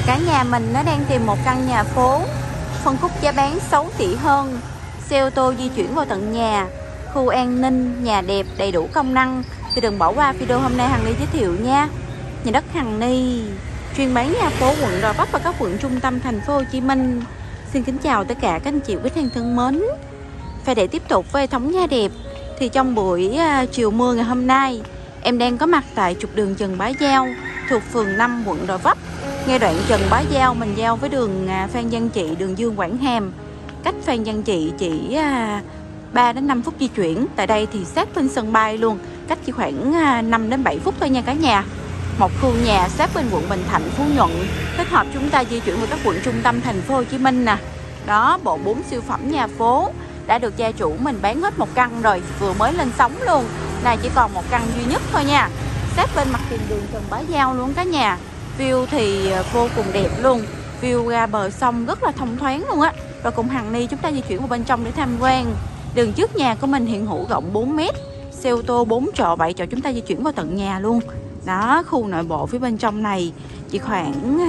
Cả nhà mình nó đang tìm một căn nhà phố, phân khúc giá bán 6 tỷ hơn, xe ô tô di chuyển vào tận nhà, khu an ninh, nhà đẹp, đầy đủ công năng. Thì đừng bỏ qua video hôm nay Hằng Ni giới thiệu nha. Nhà đất Hằng Ni chuyên bán nhà phố quận Gò Vấp và các quận trung tâm thành phố Hồ Chí Minh. Xin kính chào tất cả các anh chị quý khách thân mến. Và để tiếp tục với hệ thống nhà đẹp thì trong buổi chiều mưa ngày hôm nay, em đang có mặt tại trục đường Trần Bá Giao thuộc phường 5 quận Gò Vấp. Ngay đoạn Trần Bá Giao mình giao với đường Phan Văn Trị, đường Dương Quảng Hàm. Cách Phan Văn Trị chỉ 3 đến 5 phút di chuyển. Tại đây thì sát bên sân bay luôn, cách chỉ khoảng 5 đến 7 phút thôi nha cả nhà. Một khu nhà sát bên quận Bình Thạnh, Phú Nhuận, kết hợp chúng ta di chuyển vào các quận trung tâm thành phố Hồ Chí Minh nè. Đó, bộ 4 siêu phẩm nhà phố đã được gia chủ mình bán hết một căn rồi, vừa mới lên sóng luôn. Này chỉ còn một căn duy nhất thôi nha. Sát bên mặt tiền đường Trần Bá Giao luôn cả nhà. View thì vô cùng đẹp luôn, view ra bờ sông rất là thông thoáng luôn á. Và cùng Hằng Ni chúng ta di chuyển vào bên trong để tham quan. Đường trước nhà của mình hiện hữu rộng 4 m, xe ô tô 4 chỗ 7 chỗ chúng ta di chuyển vào tận nhà luôn. Đó, khu nội bộ phía bên trong này chỉ khoảng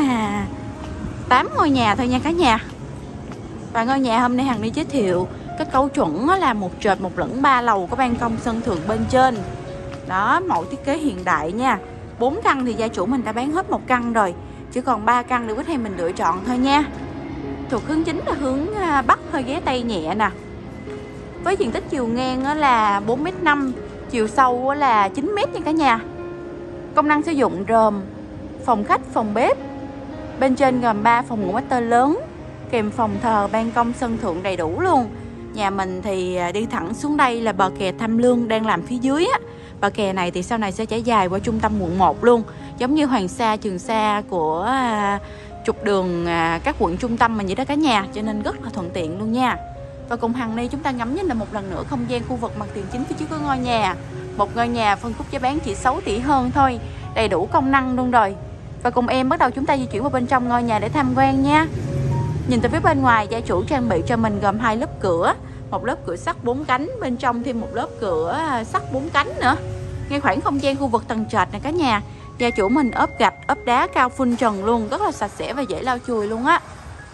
8 ngôi nhà thôi nha cả nhà. Và ngôi nhà hôm nay Hằng Ni giới thiệu cái cấu chuẩn là một trệt một lửng 3 lầu, có ban công sân thượng bên trên. Đó, mẫu thiết kế hiện đại nha. 4 căn thì gia chủ mình đã bán hết một căn rồi, chỉ còn 3 căn để có thể mình lựa chọn thôi nha. Thuộc hướng chính là hướng Bắc, hơi ghé Tây nhẹ nè. Với diện tích chiều ngang là 4,5 m, chiều sâu là 9 m nha cả nhà. Công năng sử dụng gồm phòng khách, phòng bếp. Bên trên gồm 3 phòng ngủ master lớn, kèm phòng thờ, ban công sân thượng đầy đủ luôn. Nhà mình thì đi thẳng xuống đây là bờ kè Tham Lương đang làm phía dưới á. Bờ kè này thì sau này sẽ trải dài qua trung tâm quận 1 luôn, giống như Hoàng Sa, Trường Sa của trục đường các quận trung tâm mình vậy đó cả nhà, cho nên rất là thuận tiện luôn nha. Và cùng Hằng Ni chúng ta ngắm nhìn là một lần nữa không gian khu vực mặt tiền chính phía trước của ngôi nhà. Một ngôi nhà phân khúc giá bán chỉ 6 tỷ hơn thôi, đầy đủ công năng luôn rồi. Và cùng em bắt đầu chúng ta di chuyển vào bên trong ngôi nhà để tham quan nha. Nhìn từ phía bên ngoài, gia chủ trang bị cho mình gồm 2 lớp cửa, một lớp cửa sắt 4 cánh, bên trong thêm một lớp cửa sắt 4 cánh nữa. Ngay khoảng không gian khu vực tầng trệt này cả nhà, gia chủ mình ốp gạch, ốp đá cao phun trần luôn, rất là sạch sẽ và dễ lau chùi luôn á.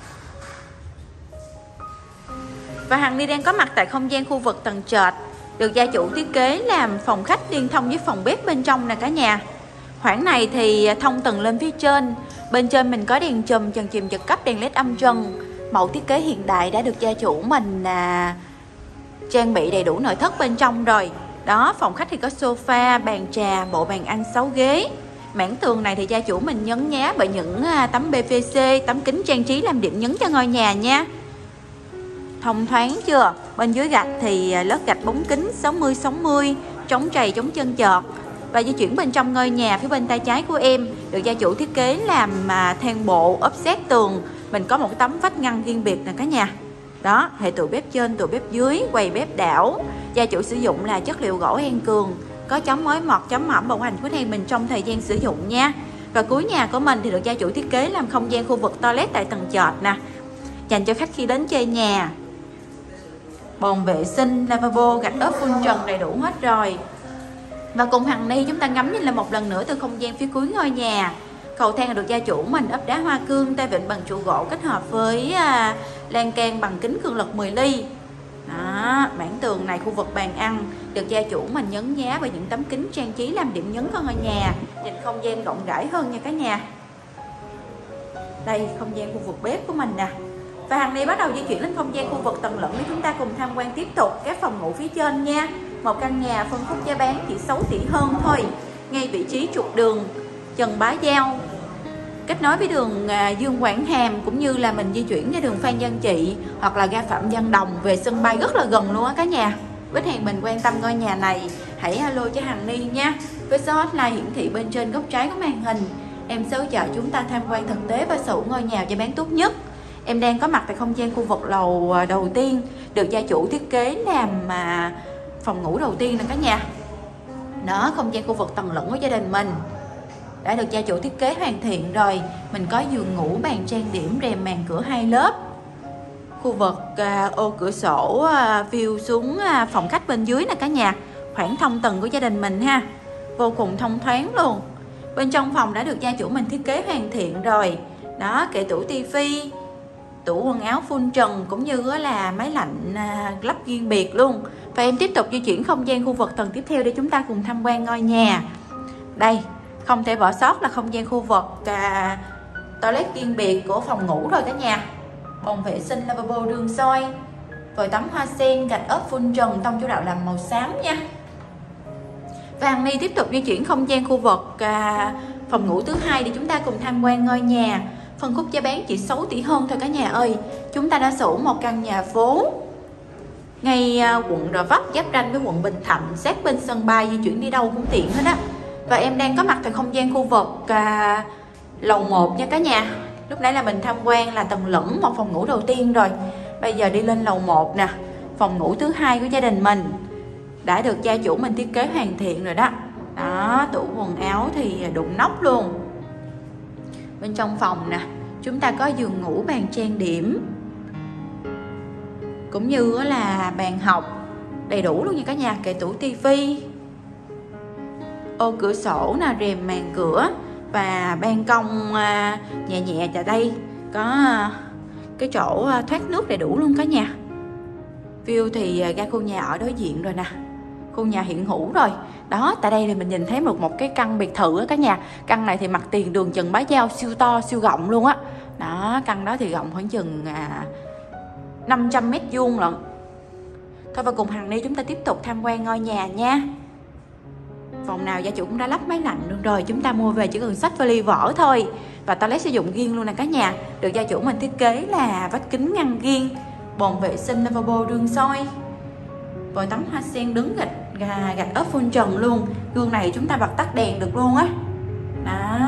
Và Hằng Ni đang có mặt tại không gian khu vực tầng trệt, được gia chủ thiết kế làm phòng khách liên thông với phòng bếp bên trong nè cả nhà. Khoảng này thì thông tầng lên phía trên, bên trên mình có đèn chùm, trần chìm giật cấp, đèn led âm trần. Mẫu thiết kế hiện đại đã được gia chủ mình trang bị đầy đủ nội thất bên trong rồi. Đó, phòng khách thì có sofa, bàn trà, bộ bàn ăn 6 ghế. Mảng tường này thì gia chủ mình nhấn nhá bởi những tấm PVC, tấm kính trang trí làm điểm nhấn cho ngôi nhà nha. Thông thoáng chưa? Bên dưới gạch thì lót gạch bóng kính 60-60, chống trầy, chống chân chọt. Và di chuyển bên trong ngôi nhà, phía bên tay trái của em được gia chủ thiết kế làm thang bộ ốp xét tường. Mình có một cái tấm vách ngăn riêng biệt nè cả nhà. Đó, hệ tủ bếp trên, tủ bếp dưới, quầy bếp đảo. Gia chủ sử dụng là chất liệu gỗ An Cường, có chống mối mọt, chống mỏng bảo hành của hàng mình trong thời gian sử dụng nha. Và cuối nhà của mình thì được gia chủ thiết kế làm không gian khu vực toilet tại tầng trệt nè, dành cho khách khi đến chơi nhà. Bồn vệ sinh, lavabo, gạch ốp phun trần đầy đủ hết rồi. Và cùng Hằng Ni chúng ta ngắm nhìn là một lần nữa từ không gian phía cuối ngôi nhà. Cầu thang được gia chủ mình ốp đá hoa cương, tay vịn bằng trụ gỗ kết hợp với lan can bằng kính cường lực 10 ly. Đó, mảng tường này khu vực bàn ăn được gia chủ mình nhấn nhá bởi những tấm kính trang trí làm điểm nhấn cho ngôi nhà, nhìn không gian rộng rãi hơn nha cả nhà. Đây không gian khu vực bếp của mình nè. Và Hằng Ni bắt đầu di chuyển lên không gian khu vực tầng lửng để chúng ta cùng tham quan tiếp tục các phòng ngủ phía trên nha. Một căn nhà phân khúc giá bán chỉ 6 tỷ hơn thôi, ngay vị trí trục đường Trần Bá Giao, kết nối với đường Dương Quảng Hàm, cũng như là mình di chuyển ra đường Phan Văn Trị hoặc là ga Phạm Văn Đồng về sân bay rất là gần luôn á cả nhà. Với hàng mình quan tâm ngôi nhà này, hãy alo cho Hằng Ni nha, với số hotline hiển thị bên trên góc trái của màn hình. Em sẽ hỗ trợ chúng ta tham quan thực tế và sở hữu ngôi nhà cho bán tốt nhất. Em đang có mặt tại không gian khu vực lầu đầu tiên, được gia chủ thiết kế làm phòng ngủ đầu tiên nè cả nhà. Đó, không gian khu vực tầng lửng của gia đình mình đã được gia chủ thiết kế hoàn thiện rồi. Mình có giường ngủ, bàn trang điểm, rèm màn cửa 2 lớp. Khu vực ô cửa sổ view xuống phòng khách bên dưới nè cả nhà. Khoảng thông tầng của gia đình mình ha, vô cùng thông thoáng luôn. Bên trong phòng đã được gia chủ mình thiết kế hoàn thiện rồi. Đó, kệ tủ tivi, tủ quần áo full trần, cũng như là máy lạnh lắp riêng biệt luôn. Và em tiếp tục di chuyển không gian khu vực tầng tiếp theo để chúng ta cùng tham quan ngôi nhà. Đây, không thể bỏ sót là không gian khu vực toilet riêng biệt của phòng ngủ rồi cả nhà. Bồn vệ sinh, lavabo, đường soi, vòi tắm hoa sen, gạch ốp full trần, tông chủ đạo làm màu xám nha. Và Hằng Ni tiếp tục di chuyển không gian khu vực phòng ngủ thứ hai để chúng ta cùng tham quan ngôi nhà. Phân khúc giá bán chỉ 6 tỷ hơn thôi cả nhà ơi. Chúng ta đã sở hữu một căn nhà phố ngay quận Gò Vấp, giáp ranh với quận Bình Thạnh, sát bên sân bay, di chuyển đi đâu cũng tiện hết á. Và em đang có mặt tại không gian khu vực lầu 1 nha cả nhà. Lúc nãy là mình tham quan là tầng lửng một phòng ngủ đầu tiên rồi. Bây giờ đi lên lầu 1 nè, phòng ngủ thứ hai của gia đình mình đã được gia chủ mình thiết kế hoàn thiện rồi đó. Đó, tủ quần áo thì đụng nóc luôn. Bên trong phòng nè, chúng ta có giường ngủ, bàn trang điểm, cũng như là bàn học đầy đủ luôn nha cả nhà. Kệ tủ tivi, ô cửa sổ nè, rèm màn cửa và ban công nhẹ nhẹ. Tại đây có cái chỗ thoát nước đầy đủ luôn cả nhà. View thì ra khu nhà ở đối diện rồi nè, khu nhà hiện hữu rồi. Đó, tại đây thì mình nhìn thấy một cái căn biệt thự á cả nhà. Căn này thì mặt tiền đường Trần Bá Giao, siêu to, siêu rộng luôn á. Đó, căn đó thì rộng khoảng chừng 500 mét vuông lận. Thôi và cùng Hằng Ni chúng ta tiếp tục tham quan ngôi nhà nha. Phòng nào gia chủ cũng đã lắp máy lạnh luôn rồi, chúng ta mua về chỉ cần xách vali vỏ thôi. Và toilet sử dụng riêng luôn nè cả nhà. Được gia chủ mình thiết kế là vách kính ngăn riêng, bồn vệ sinh, lavabo, đường soi, vòi tắm hoa sen, đứng gạch ốp full trần luôn. Gương này chúng ta bật tắt đèn được luôn á. Đó,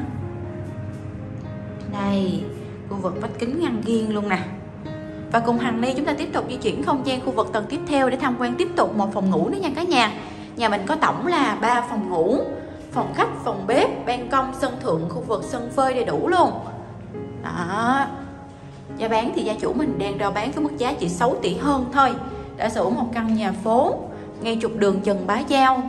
đây, khu vực vách kính ngăn riêng luôn nè. Và cùng Hằng Ni chúng ta tiếp tục di chuyển không gian khu vực tầng tiếp theo để tham quan tiếp tục một phòng ngủ nữa nha cả nhà. Nhà mình có tổng là 3 phòng ngủ, phòng khách, phòng bếp, ban công, sân thượng, khu vực sân phơi đầy đủ luôn. Đó, giá bán thì gia chủ mình đang rao bán với mức giá chỉ 6 tỷ hơn thôi. Đã sở hữu một căn nhà phố ngay trục đường Trần Bá Giao.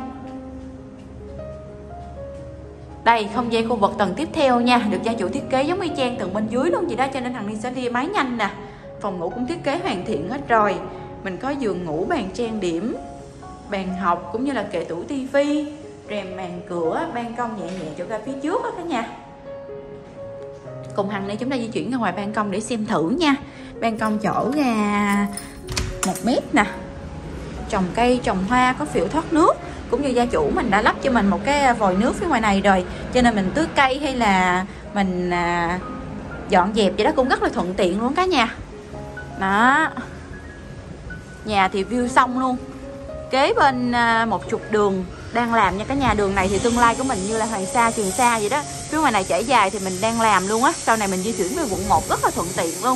Đây, không gian khu vực tầng tiếp theo nha, được gia chủ thiết kế giống y chang tầng bên dưới luôn vậy đó, cho nên Hằng Ni sẽ đi máy nhanh nè. Phòng ngủ cũng thiết kế hoàn thiện hết rồi. Mình có giường ngủ, bàn trang điểm, bàn học, cũng như là kệ tủ tivi, rèm màn cửa, ban công nhẹ nhẹ chỗ ra phía trước đó cả nhà. Cùng Hằng Ni chúng ta di chuyển ra ngoài ban công để xem thử nha. Ban công chỗ ra 1 mét nè, trồng cây, trồng hoa, có phễu thoát nước. Cũng như gia chủ mình đã lắp cho mình một cái vòi nước phía ngoài này rồi, cho nên mình tưới cây hay là mình dọn dẹp vậy đó cũng rất là thuận tiện luôn cả nhà. Đó, nhà thì view sông luôn, kế bên một trục đường đang làm nha cả nhà. Đường này thì tương lai của mình như là Hoàng Sa, Trường Sa vậy đó. Phía ngoài này trải dài thì mình đang làm luôn á. Sau này mình di chuyển về quận 1 rất là thuận tiện luôn.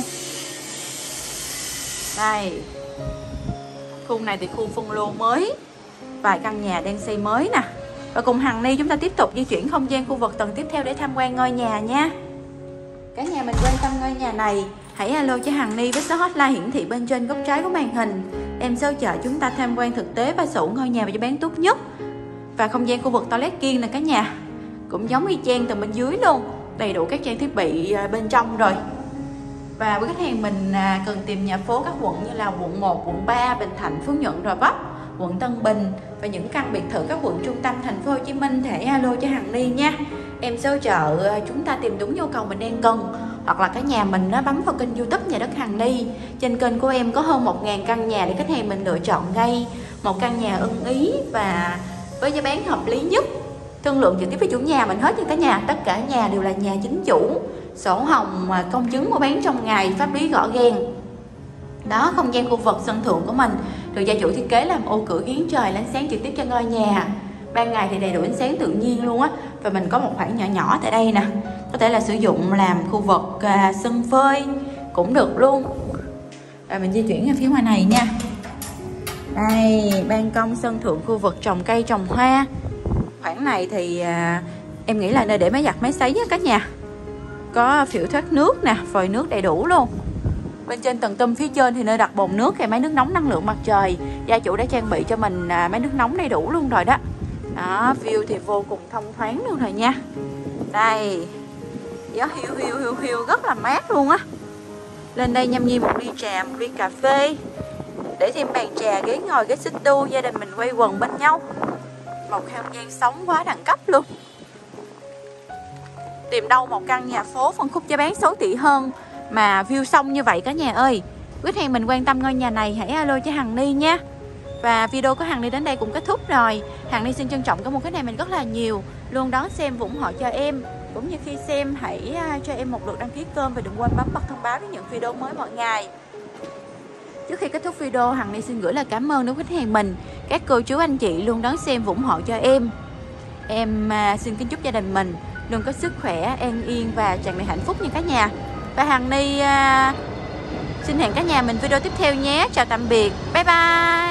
Đây, khu này thì khu phân lô mới, vài căn nhà đang xây mới nè. Và cùng Hằng Ni chúng ta tiếp tục di chuyển không gian khu vực tầng tiếp theo để tham quan ngôi nhà nha. Cả nhà mình quan tâm ngôi nhà này, hãy alo cho Hằng Ni với số hotline hiển thị bên trên góc trái của màn hình. Em sẽ hỗ trợ chúng ta tham quan thực tế và sở hữu ngôi nhà và giá bán tốt nhất. Và không gian khu vực toilet riêng nè cả nhà, cũng giống y chang tầng bên dưới luôn, đầy đủ các trang thiết bị bên trong rồi. Và với khách hàng mình cần tìm nhà phố các quận như là quận 1, quận 3, Bình Thạnh, Phú Nhuận, Gò Vấp, quận Tân Bình và những căn biệt thự các quận trung tâm thành phố Hồ Chí Minh, thể alo cho Hằng Ni nha. Em sẽ hỗ trợ chúng ta tìm đúng nhu cầu mình đang cần. Hoặc là cả nhà mình nó bấm vào kênh YouTube Nhà Đất Hằng Ni. Trên kênh của em có hơn 1000 căn nhà để khách hàng mình lựa chọn ngay một căn nhà ưng ý và với giá bán hợp lý nhất. Thương lượng trực tiếp với chủ nhà mình hết nha cả nhà. Tất cả nhà đều là nhà chính chủ, sổ hồng, công chứng mua bán trong ngày, pháp lý rõ ràng. Đó, không gian khu vực sân thượng của mình được gia chủ thiết kế làm ô cửa giếng trời, ánh sáng trực tiếp cho ngôi nhà. Ban ngày thì đầy đủ ánh sáng tự nhiên luôn á. Và mình có một khoảng nhỏ nhỏ tại đây nè, có thể là sử dụng làm khu vực sân phơi cũng được luôn. Rồi mình di chuyển ra phía ngoài này nha. Đây, ban công sân thượng, khu vực trồng cây, trồng hoa. Khoảng này thì em nghĩ là nơi để máy giặt, máy sấy á cả nhà. Có phễu thoát nước nè, vòi nước đầy đủ luôn. Bên trên tầng tum phía trên thì nơi đặt bồn nước hay máy nước nóng năng lượng mặt trời. Gia chủ đã trang bị cho mình máy nước nóng đầy đủ luôn rồi đó. Đó, view thì vô cùng thông thoáng luôn rồi nha. Đây, Gió hiu hiu hiu hiu rất là mát luôn á. Lên đây nhâm nhi một ly trà, một ly cà phê, để thêm bàn trà, ghế ngồi, ghế xích đu, gia đình mình quay quần bên nhau. Một không gian sống quá đẳng cấp luôn. Tìm đâu một căn nhà phố phân khúc giá bán 6 tỷ hơn mà view sông như vậy cả nhà ơi. Quý khách hàng mình quan tâm ngôi nhà này hãy alo cho Hằng Ni nha. Và video của Hằng Ni đến đây cũng kết thúc rồi. Hằng Ni xin trân trọng cảm ơn khách hàng mình rất là nhiều, luôn đón xem và ủng hộ cho em. Cũng như khi xem hãy cho em một lượt đăng ký kênh và đừng quên bấm bật thông báo để nhận video mới mọi ngày. Trước khi kết thúc video, Hằng Ni xin gửi lời cảm ơn đến khách hàng mình, các cô chú anh chị luôn đón xem và ủng hộ cho em. Em xin kính chúc gia đình mình luôn có sức khỏe, an yên và tràn đầy hạnh phúc nha cả nhà. Và Hằng Ni xin hẹn cả nhà mình video tiếp theo nhé. Chào tạm biệt. Bye bye.